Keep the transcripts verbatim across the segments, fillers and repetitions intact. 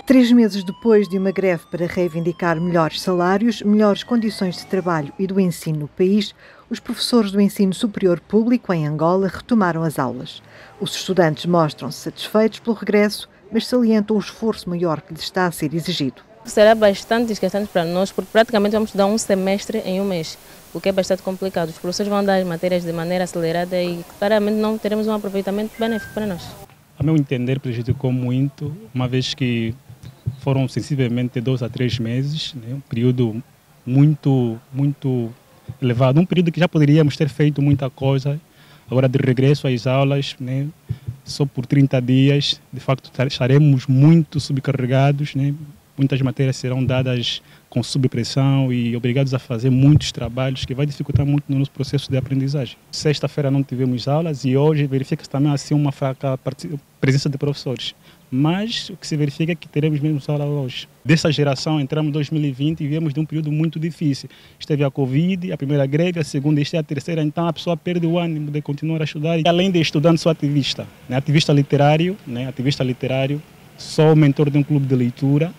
Três meses depois de uma greve para reivindicar melhores salários, melhores condições de trabalho e do ensino no país, os professores do ensino superior público em Angola retomaram as aulas. Os estudantes mostram-se satisfeitos pelo regresso, mas salientam o esforço maior que lhes está a ser exigido. Será bastante desgastante para nós, porque praticamente vamos estudar um semestre em um mês, o que é bastante complicado. Os professores vão dar as matérias de maneira acelerada e claramente não teremos um aproveitamento benéfico para nós. A meu entender, prejudicou muito, uma vez que foram sensivelmente dois a três meses, né? Um período muito, muito elevado, um período que já poderíamos ter feito muita coisa. Agora, de regresso às aulas, né? Só por trinta dias, de facto, estaremos muito subcarregados, né? Muitas matérias serão dadas com subpressão e obrigados a fazer muitos trabalhos, que vai dificultar muito no nosso processo de aprendizagem. Sexta-feira não tivemos aulas e hoje verifica-se também assim uma fraca presença de professores. Mas o que se verifica é que teremos menos aula hoje. Dessa geração, entramos em dois mil e vinte e viemos de um período muito difícil. Esteve a Covid, a primeira greve, a segunda, esta é a terceira, então a pessoa perde o ânimo de continuar a estudar. E além de estudante, sou ativista, né? Ativista literário, né? Ativista literário, sou mentor de um clube de leitura.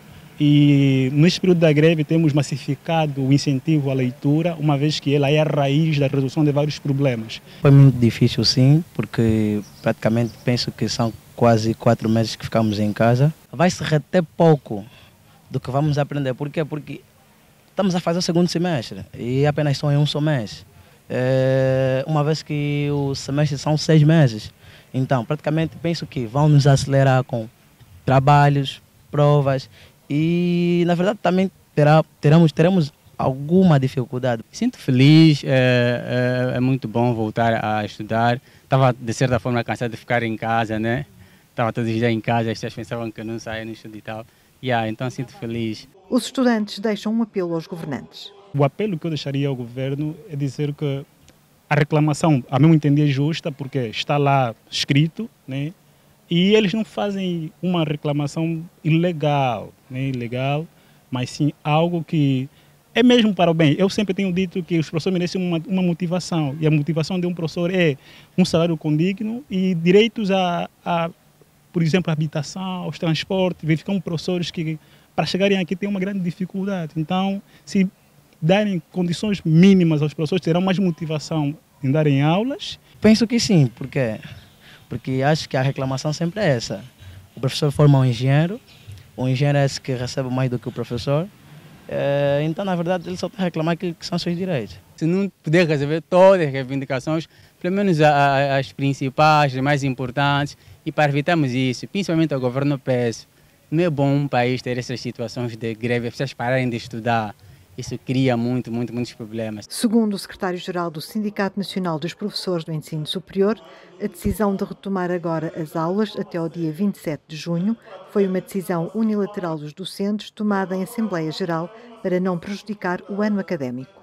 E neste período da greve temos massificado o incentivo à leitura, uma vez que ela é a raiz da resolução de vários problemas. Foi muito difícil, sim, porque praticamente penso que são quase quatro meses que ficamos em casa. Vai se reter pouco do que vamos aprender. Por quê? Porque estamos a fazer o segundo semestre e apenas só em um só mês. É, uma vez que o semestre são seis meses. Então, praticamente penso que vão nos acelerar com trabalhos, provas. E, na verdade, também terá, teremos, teremos alguma dificuldade. Sinto feliz, é, é, é muito bom voltar a estudar. Estava, de certa forma, cansado de ficar em casa, né? Estava todos os dias em casa, as pessoas pensavam que eu não saía no estudo e tal. Yeah, então sinto feliz. Os estudantes deixam um apelo aos governantes. O apelo que eu deixaria ao governo é dizer que a reclamação, a meu entender, é justa, porque está lá escrito, né? E eles não fazem uma reclamação ilegal, né, ilegal, mas sim algo que é mesmo para o bem. Eu sempre tenho dito que os professores merecem uma, uma motivação, e a motivação de um professor é um salário condigno e direitos a, a por exemplo, a habitação, aos transportes. Verificamos professores que, para chegarem aqui, têm uma grande dificuldade. Então, se darem condições mínimas aos professores, terão mais motivação em darem aulas? Penso que sim, porque... Porque acho que a reclamação sempre é essa. O professor forma um engenheiro, o engenheiro é esse que recebe mais do que o professor. É, então, na verdade, ele só tem a reclamar que, que são seus direitos. Se não puder resolver todas as reivindicações, pelo menos a, a, as principais, as mais importantes, e para evitarmos isso, principalmente ao governo peço, não é bom um país ter essas situações de greve, as pessoas pararem de estudar. Isso cria muito, muito, muitos problemas. Segundo o secretário-geral do Sindicato Nacional dos Professores do Ensino Superior, a decisão de retomar agora as aulas até ao dia vinte e sete de junho foi uma decisão unilateral dos docentes tomada em Assembleia Geral para não prejudicar o ano académico.